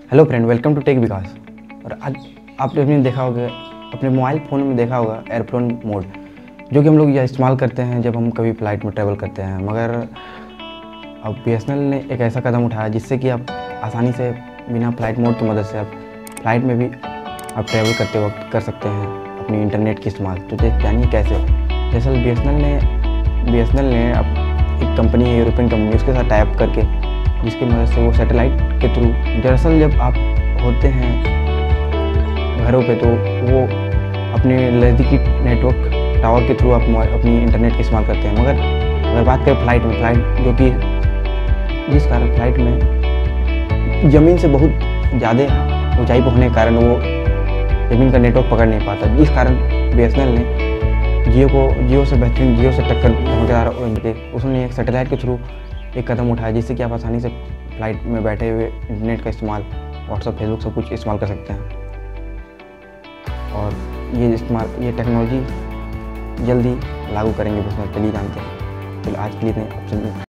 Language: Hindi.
Hello friend, welcome to tech Vikas. और आज आपने देखा होगा, अपने मोबाइल फ़ोन में देखा होगा एयरप्लेन मोड, जो कि हम लोग यह इस्तेमाल करते हैं जब हम कभी फ़्लाइट में ट्रैवल करते हैं। मगर अब BSNL ने एक ऐसा कदम उठाया जिससे कि आप आसानी से बिना फ़्लाइट मोड की मदद से आप फ़्लाइट में भी आप ट्रैवल करते वक्त कर सकते हैं अपनी इंटरनेट की इस्तेमाल। तो जानिए कैसे। दरअसल BSNL ने अब एक कंपनी है, यूरोपियन कंपनी, उसके साथ टाई अप करके, जिसकी मदद से वो सैटेलाइट के थ्रू, दरअसल जब आप होते हैं घरों पे तो वो अपने नज़दीकी नेटवर्क टावर के थ्रू आप अपनी इंटरनेट का इस्तेमाल करते हैं। मगर अगर बात करें फ़्लाइट जो कि जिस कारण फ़्लाइट में ज़मीन से बहुत ज़्यादा ऊंचाई पर होने के कारण वो ज़मीन का नेटवर्क पकड़ नहीं पाता, जिस कारण BSNL ने जियो से टक्कर धमाकेदार के उसने एक सैटेलाइट के थ्रू एक कदम उठाया, जिससे कि आप आसानी से फ़्लाइट में बैठे हुए इंटरनेट का इस्तेमाल, व्हाट्सअप, फेसबुक सब कुछ इस्तेमाल कर सकते हैं। और ये टेक्नोलॉजी जल्दी लागू करेंगे BSNL, चलिए जानते हैं। चलो आज के लिए इतने।